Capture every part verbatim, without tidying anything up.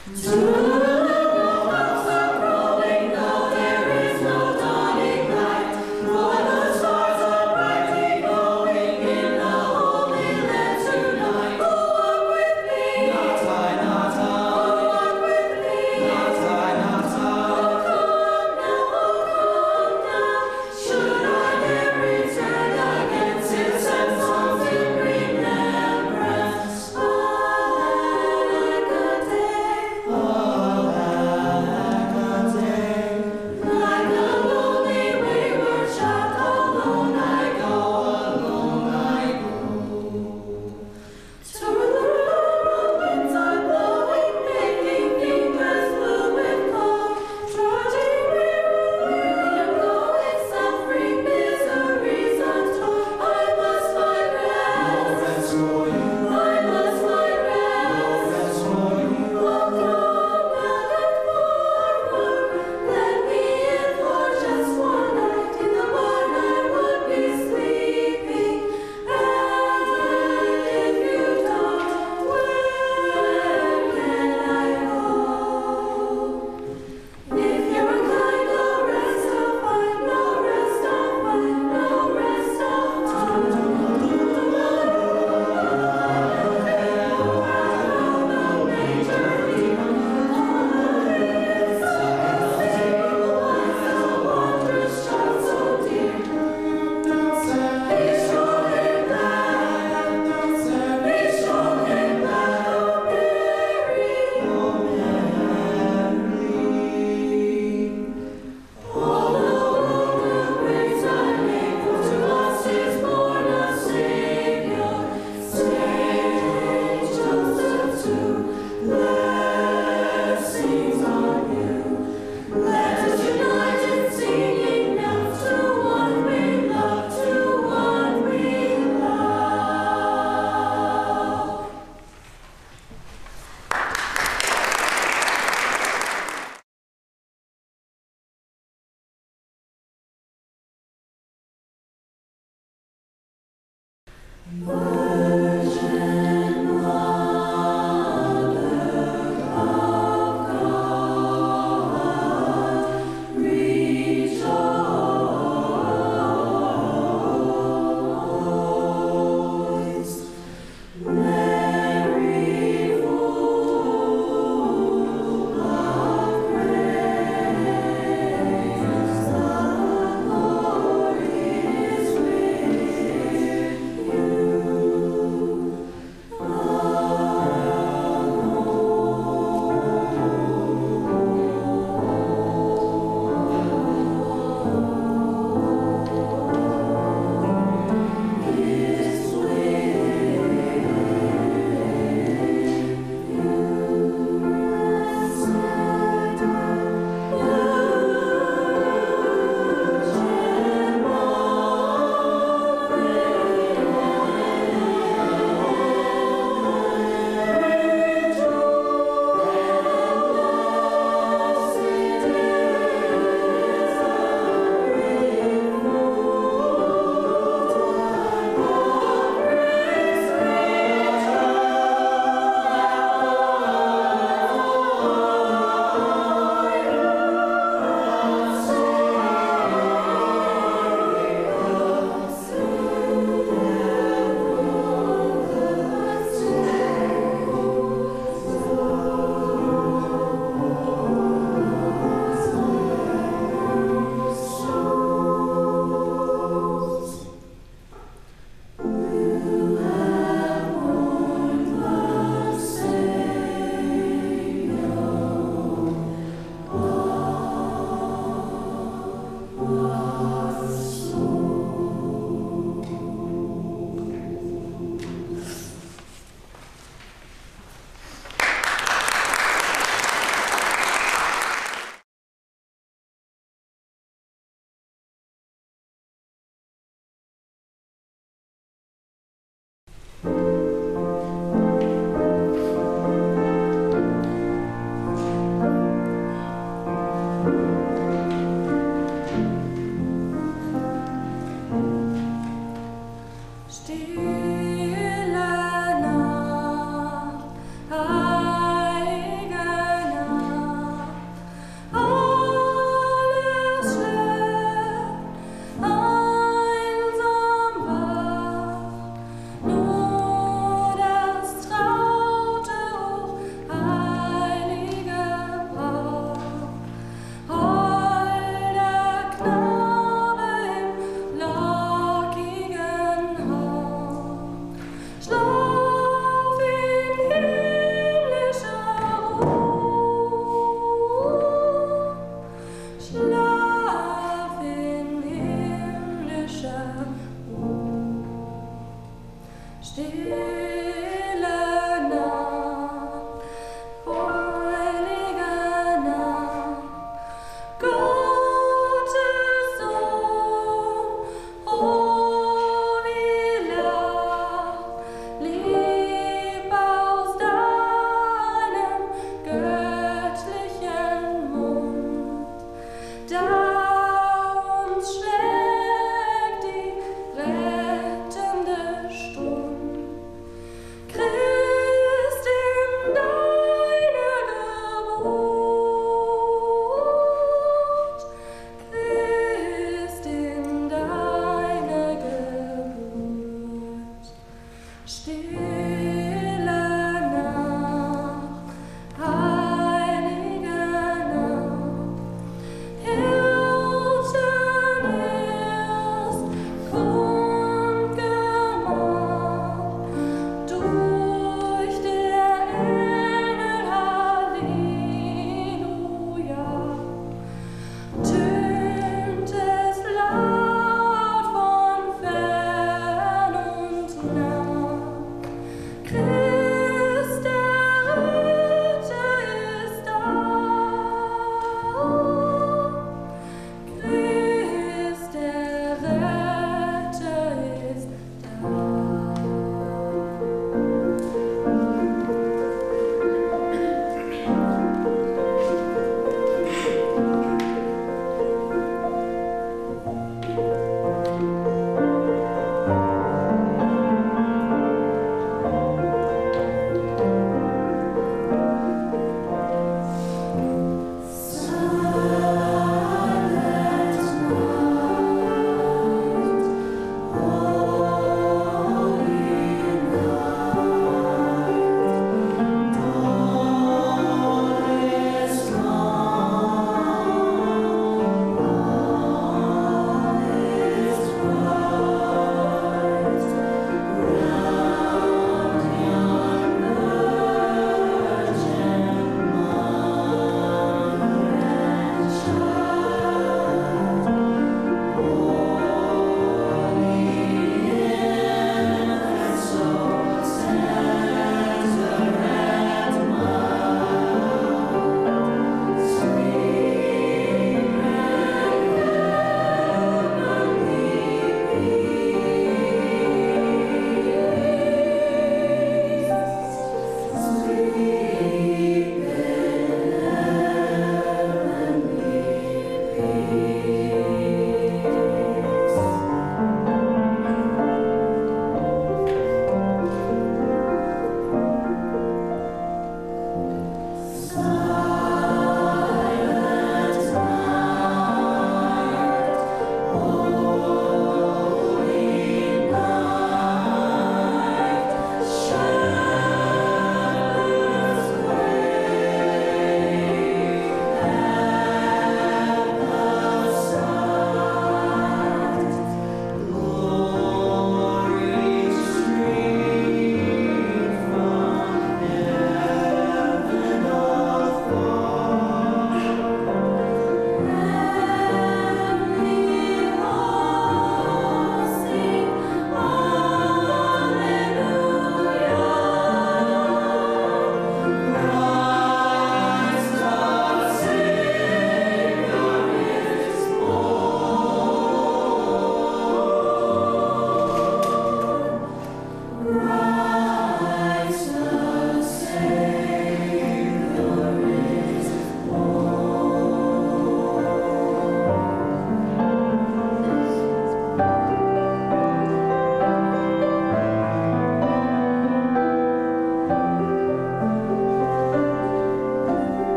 Oh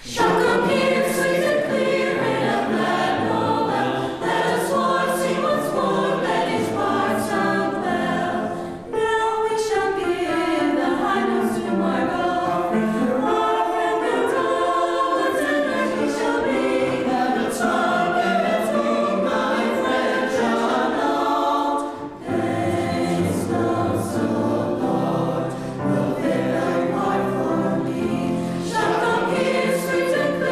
shall come here sweet and clear in a glad Noel. Let us war sing once more, let each part sound well. Now we shall give the high notes to Margot. Our friend will roll, the tender he shall be. And the time when it's home, my friend shall know. Thanks not so, Lord, will fill a part for me. Shall come here sweet and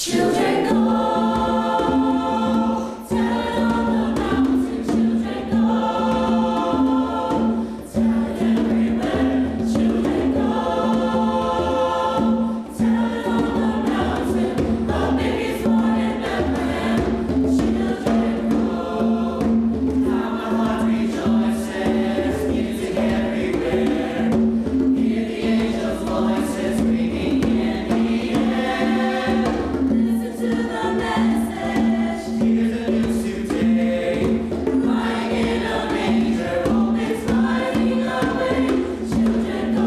Children go, tell it on the mountain. Children go, tell it everywhere. Children go, tell it on the mountain. A baby's born in Bethlehem. Children go, how my heart rejoices. Music everywhere. Hear the angels' voices ringing in the air. Listen to the message. Hear the news today. Lying in a manger, hope is flying away. Children go,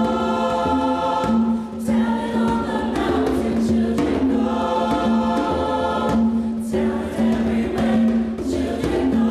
tell it on the mountain. Children go, tell it everywhere. Children go,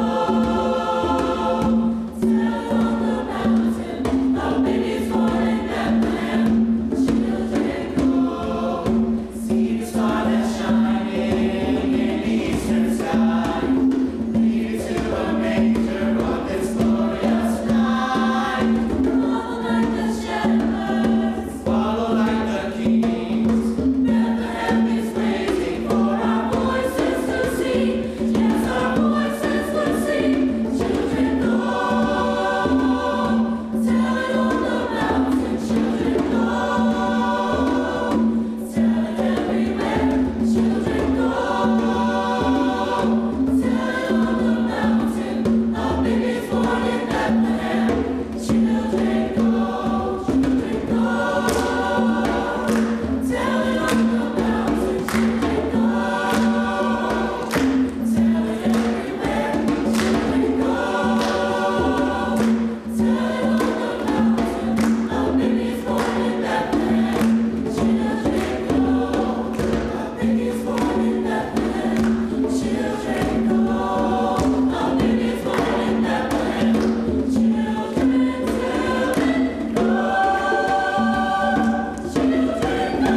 tell it on the mountain. A baby's born in Bethlehem. Children go, see the star that's shining in the eastern sky. Lead it to a manger on this glorious night. Follow like the shepherds, follow like the kings. Bethlehem is waiting for our voices to sing. Yes, our voices will sing. Children go, tell it on the mountain. Children go, tell it everywhere. Children go, tell it on the mountain. A baby's born in Bethlehem. Children go, children go, tell it on the mountain. Children go, tell it everywhere. Children go, tell it on the mountain. A baby's born in Bethlehem. Children go, a baby's born in Bethlehem. Children go, a baby's born in Bethlehem. Children, children go, children go.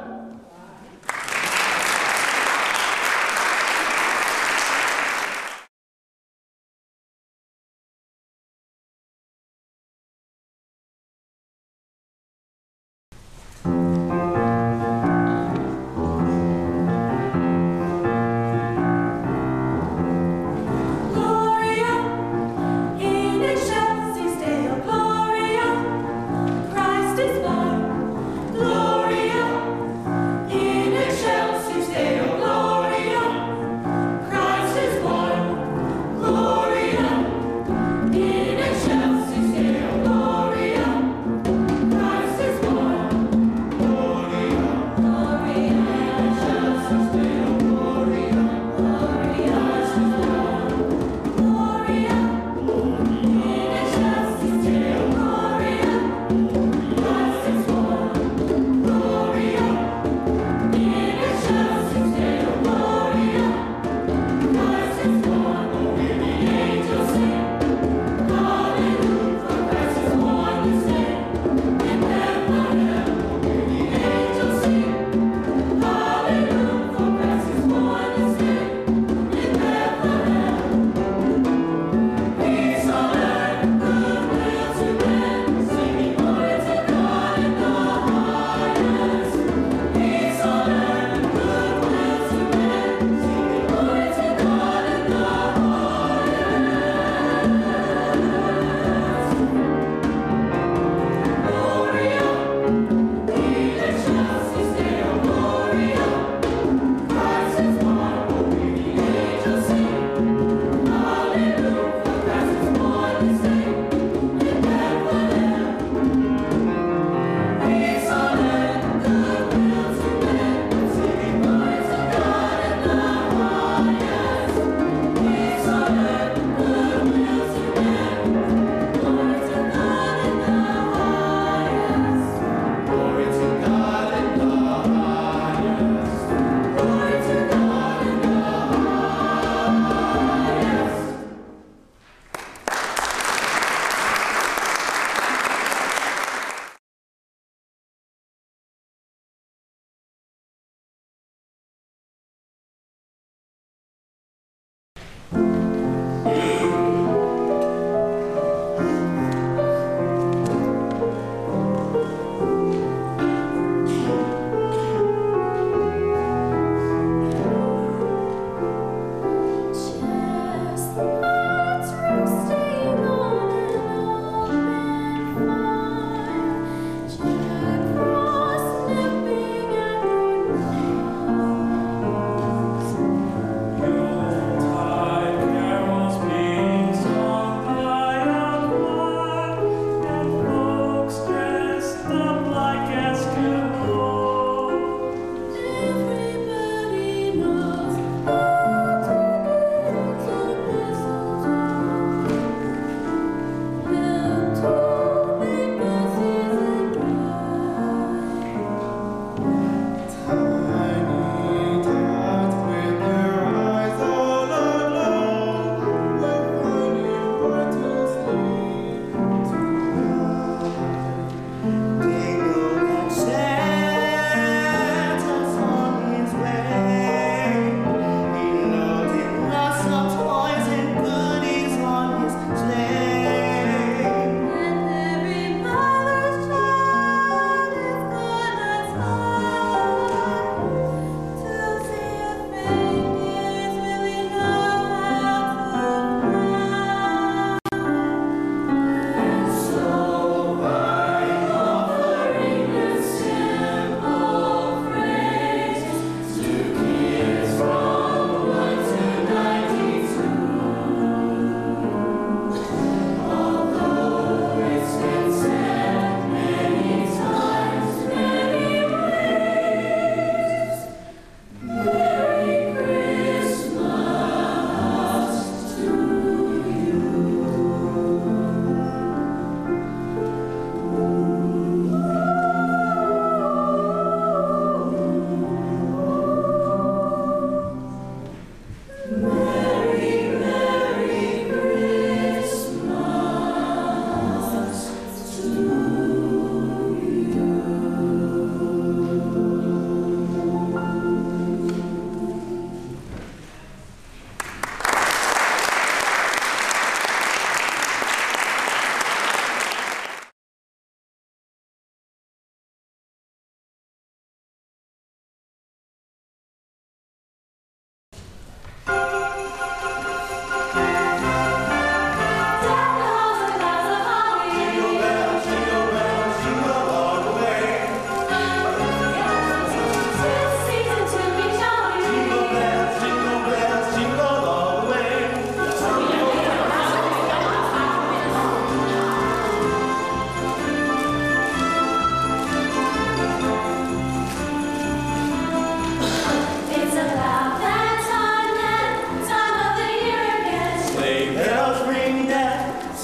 Gloria in excelsis Deo, Gloria, Christ is born. Gloria in excelsis Deo, Gloria, Christ is born. Gloria in excelsis Deo, Gloria, Christ is born. Gloria, Gloria in excelsis Deo, Gloria, Gloria, Christ is born. Gloria in excelsis Deo, Gloria, Christ is born. Gloria in excelsis Deo, Gloria, Christ is born. Hear the angels sing, hallelujah, for Christ is born this day in Bethlehem. Hear the angels sing, hallelujah, for Christ is born this day in Bethlehem. Peace on earth, goodwill to men, singing glory to God in the highest. Peace on earth, goodwill to men, singing glory to God in the highest. Gloria in excelsis Deo, Gloria, Christ is born. Hear the angels sing, hallelujah, for Christ is born this day in Bethlehem. Peace on earth, goodwill to men, singing glory to God in the highest. Peace on earth, goodwill to men, glory to God in the highest. Glory to God in the highest. Glory to God in the highest. Thank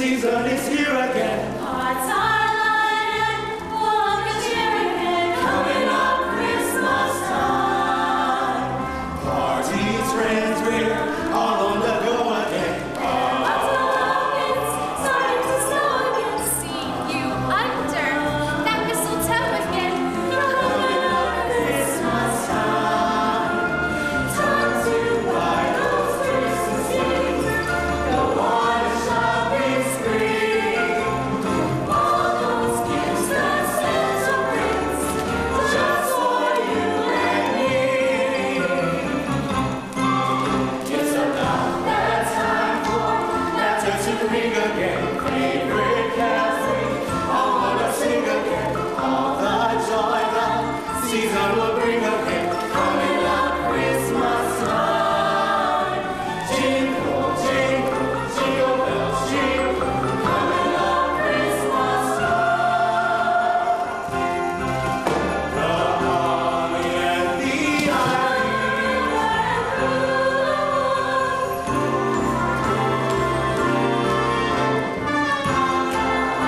season is here again. Hearts are lighted, full of good cheer again. Coming up Christmas time. Parties, friends, we're all on the go again. Lots of love, it's starting to snow again. See you under that mistletoe again. Coming up Christmas time. Time to buy those Christmas things. Go on a shopping spree. All those gifts that Santa brings, just for you and me. It's about that time for laughter to ring again. Favorite cafe, I wanna sing again. All the joy the season will bring again. Coming up Christmas time. Jingle, jingle, jingle bells, jingle. Coming up Christmas time. The holly and the ivy.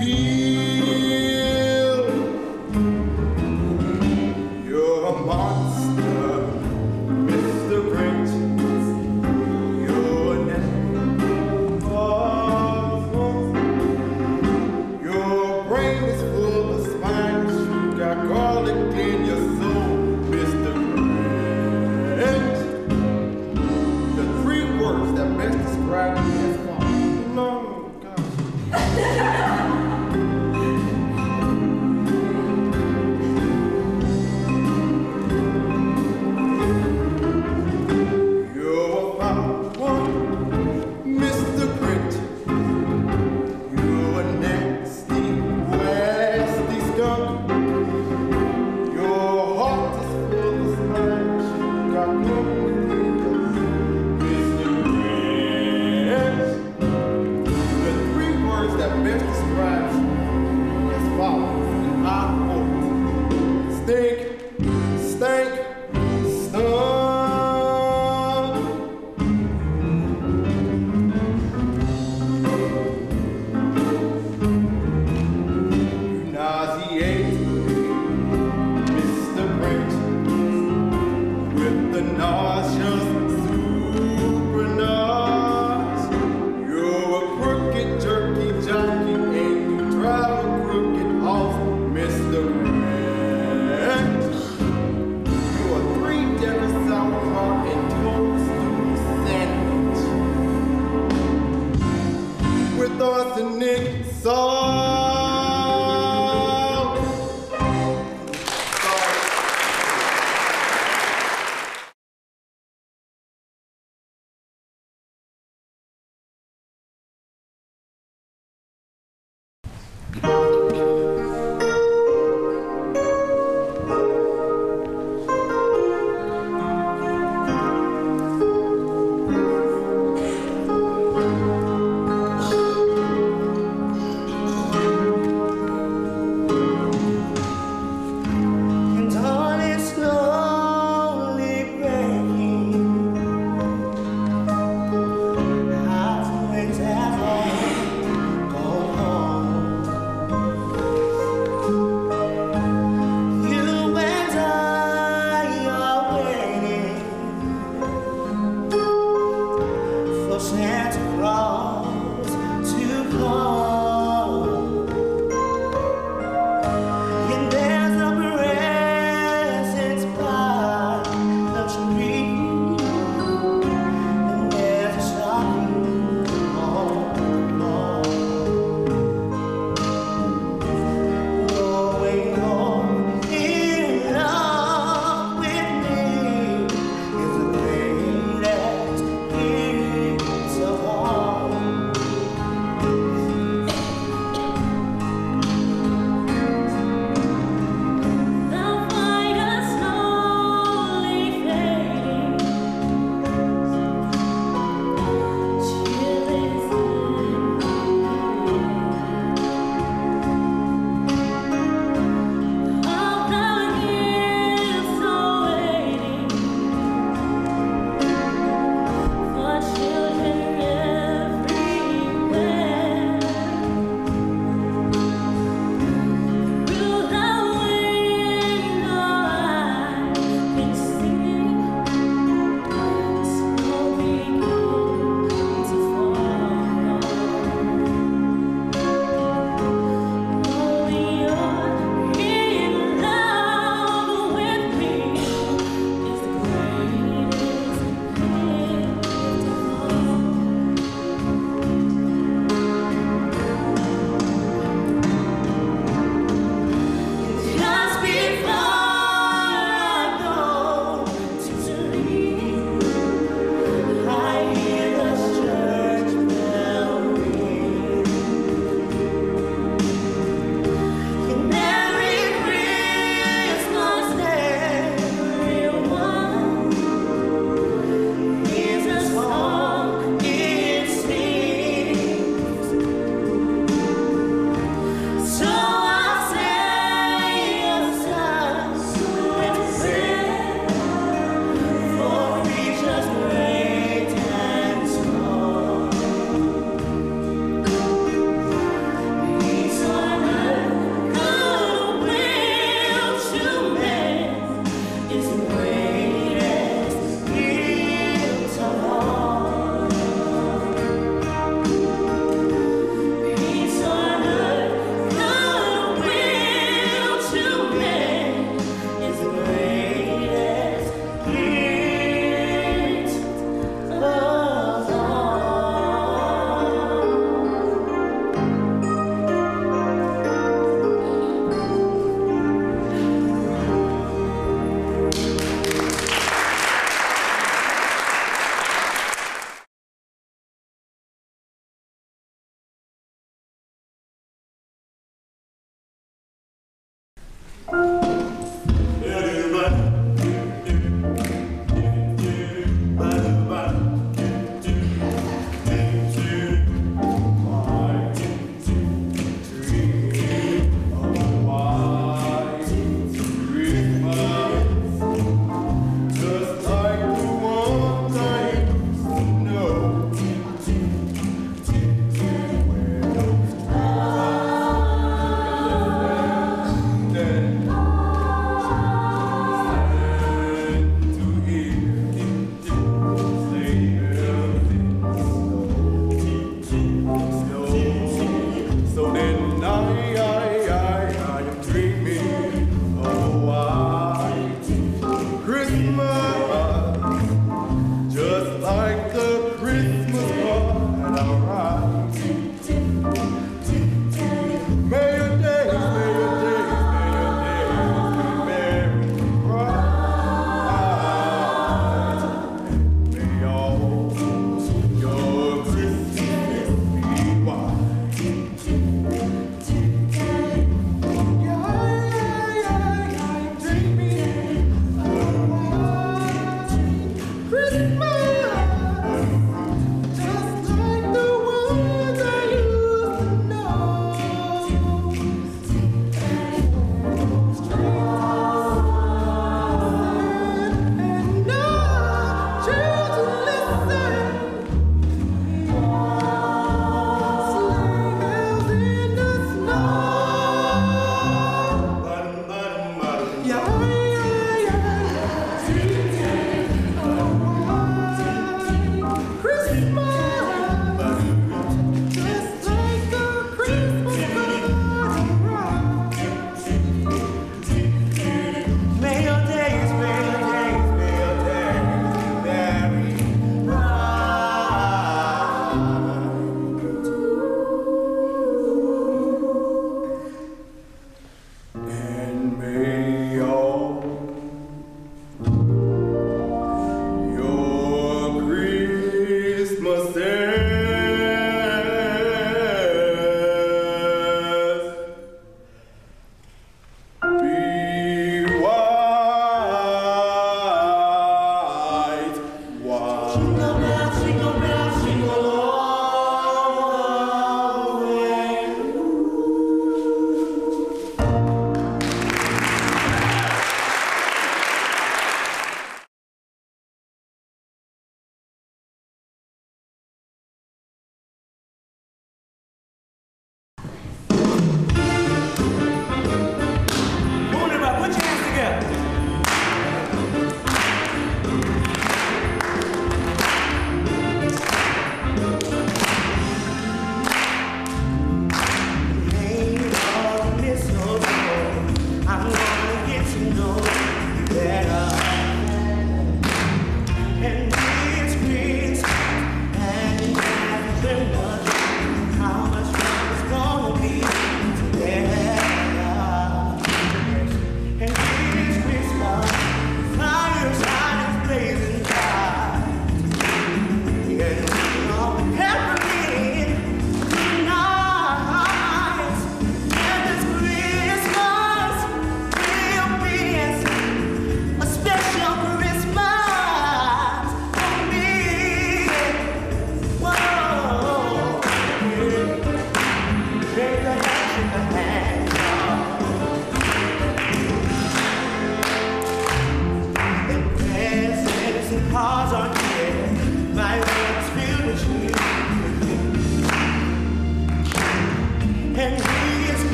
appeal. You're a monster, Mister Great. You're an awful. Your brain is full of spines. You got garlic in your soul, Mister Great. The three words that best describe you as follows. No, gosh. You're about one, Mister Great. You're a nasty, nasty skunk. Your heart is full of smiles. You got no ideas, Mister Great. The three words that best describes you as follows, and I quote: stink, stank, stunk. You nauseate Mister Great with the nauseous super nose. You're a crooked jerky jockey and you drive a crooked horse, Mister Great. You're a three-decker sauerkraut and toast sandwich with arsenic salt. Sorry.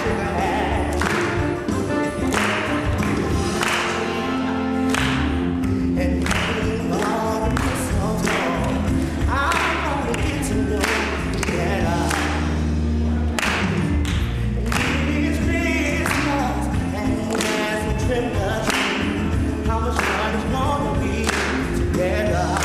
shake a hand. And maybe all the mistletoe, I'm gonna get to know you better. It's Christmas, and as we trim the tree, how much fun it's gonna be together.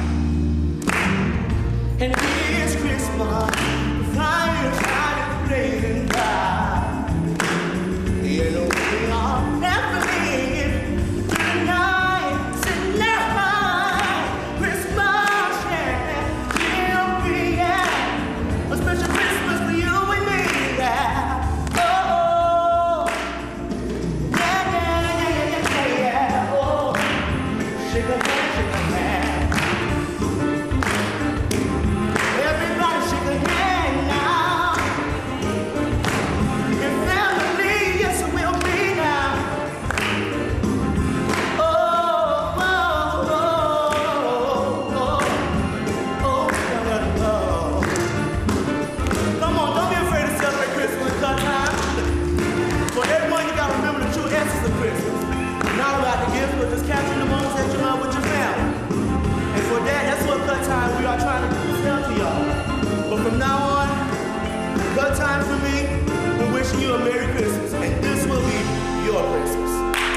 And it's Christmas, the fire shining blazing bright. You know we are never leave tonight, tonight. Christmas, yeah, will be yeah, a special Christmas for you and me, yeah. Oh, yeah, yeah, yeah, yeah, yeah, oh. Shake a hand, shake a hand. Everybody shake a hand now. Your family, yes, it will be now. Oh, oh, oh, oh, oh, oh, oh. Come on, don't be afraid to celebrate Christmas cut time. For everyone, you gotta remember the true essence of Christmas. Not about the gifts, but just capturing the moments that you love with your family. And for that, that's what cut time we are trying to tell to y'all. But from now on, cut time for me, we're wishing you a Merry Christmas, and this will be your Christmas.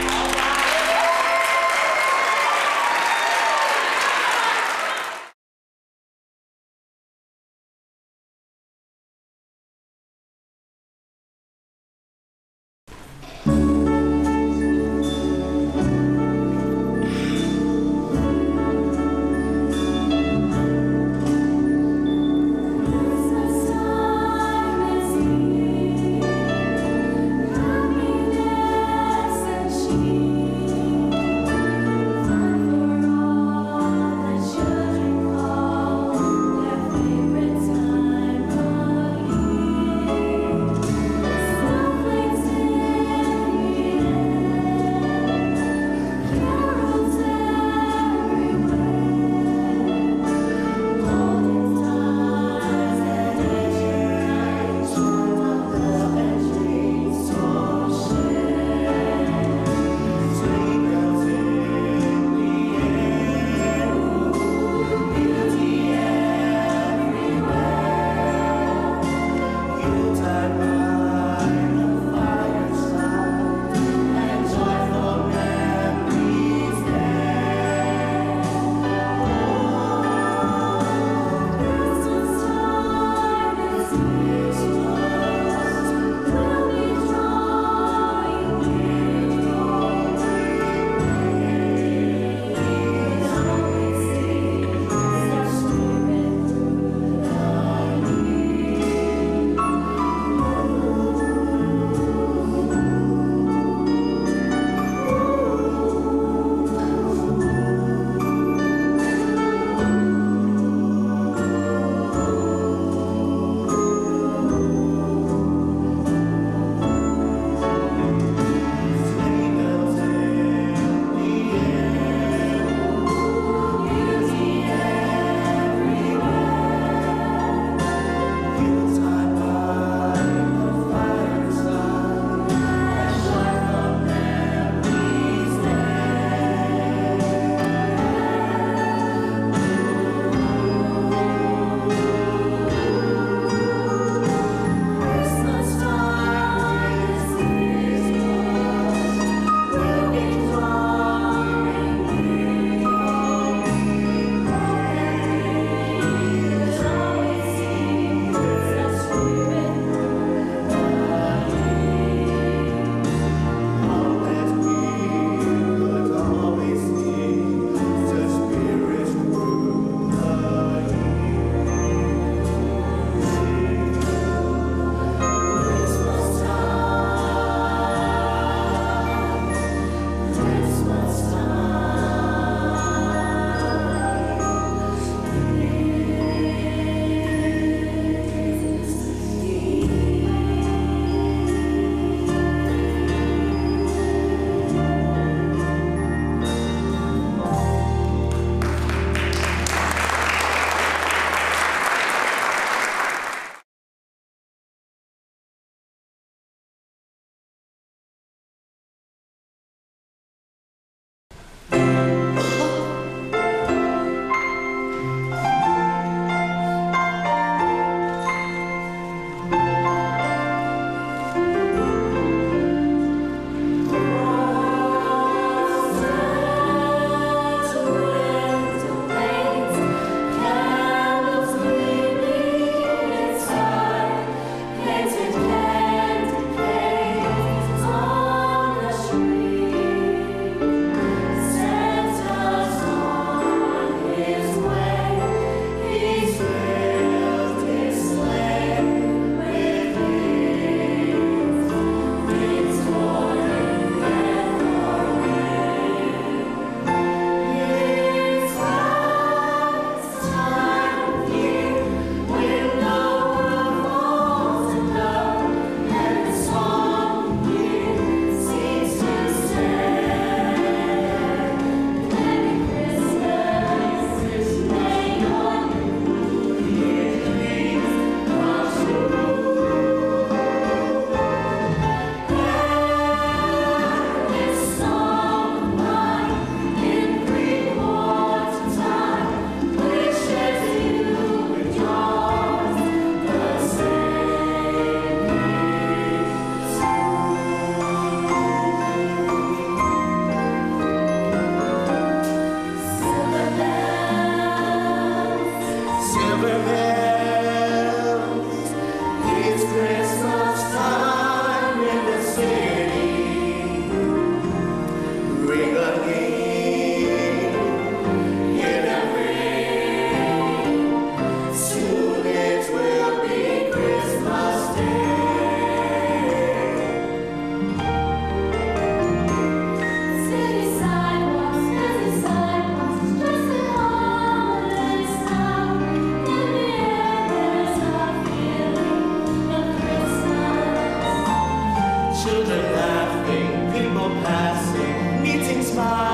Christmas time is here, happiness Children laughing, people passing, meeting smiles.